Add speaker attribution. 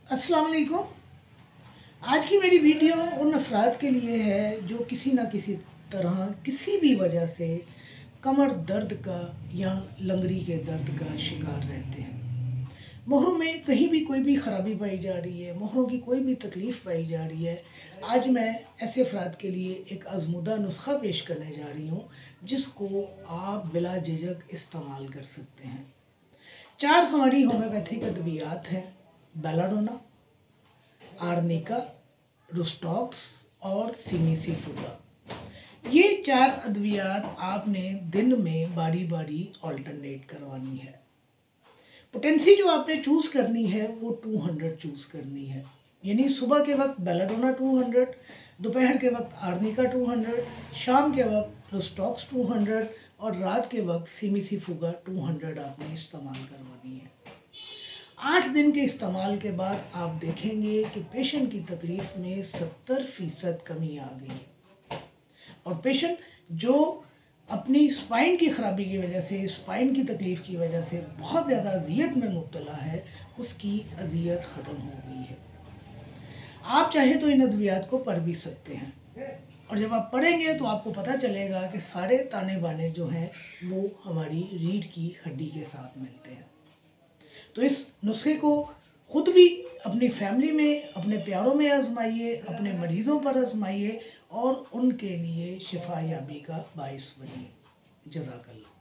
Speaker 1: अस्सलाम वालेकुम। आज की मेरी वीडियो उन अफराद के लिए है जो किसी न किसी तरह किसी भी वजह से कमर दर्द का या लंगड़ी के दर्द का शिकार रहते हैं। मोहरों में कहीं भी कोई भी ख़राबी पाई जा रही है, मोहरों की कोई भी तकलीफ़ पाई जा रही है। आज मैं ऐसे अफराद के लिए एक आज़मूदा नुस्खा पेश करने जा रही हूँ जिसको आप बिला झिझक इस्तेमाल कर सकते हैं। 4 हमारी होम्योपैथिक अद्वियात हैं: बेलाडोना, आर्निका, रुस्टॉक्स और सिमिसीफुगा। ये 4 अद्वियात आपने दिन में बारी बारी अल्टरनेट करवानी है। पोटेंसी जो आपने चूज़ करनी है वो 200 चूज़ करनी है, यानी सुबह के वक्त बेलाडोना 200, दोपहर के वक्त आर्निका 200, शाम के वक्त रुस्टॉक्स 200 और रात के वक्त सिमिसीफुगा 200 आपने इस्तेमाल करवानी है। 8 दिन के इस्तेमाल के बाद आप देखेंगे कि पेशेंट की तकलीफ़ में 70% कमी आ गई है और पेशेंट जो अपनी स्पाइन की ख़राबी की वजह से, स्पाइन की तकलीफ़ की वजह से बहुत ज़्यादा अज़ियत में मुब्तला है, उसकी अज़ियत ख़त्म हो गई है। आप चाहे तो इन अद्वियात को पढ़ भी सकते हैं और जब आप पढ़ेंगे तो आपको पता चलेगा कि सारे ताने बाने जो हैं वो हमारी रीढ़ की हड्डी के साथ मिलते हैं। तो इस नुस्खे को खुद भी अपनी फैमिली में, अपने प्यारों में आजमाइए, अपने मरीज़ों पर आजमाइए और उनके लिए शिफा याबी का बाइस बनिए। जज़ाकल्लाह।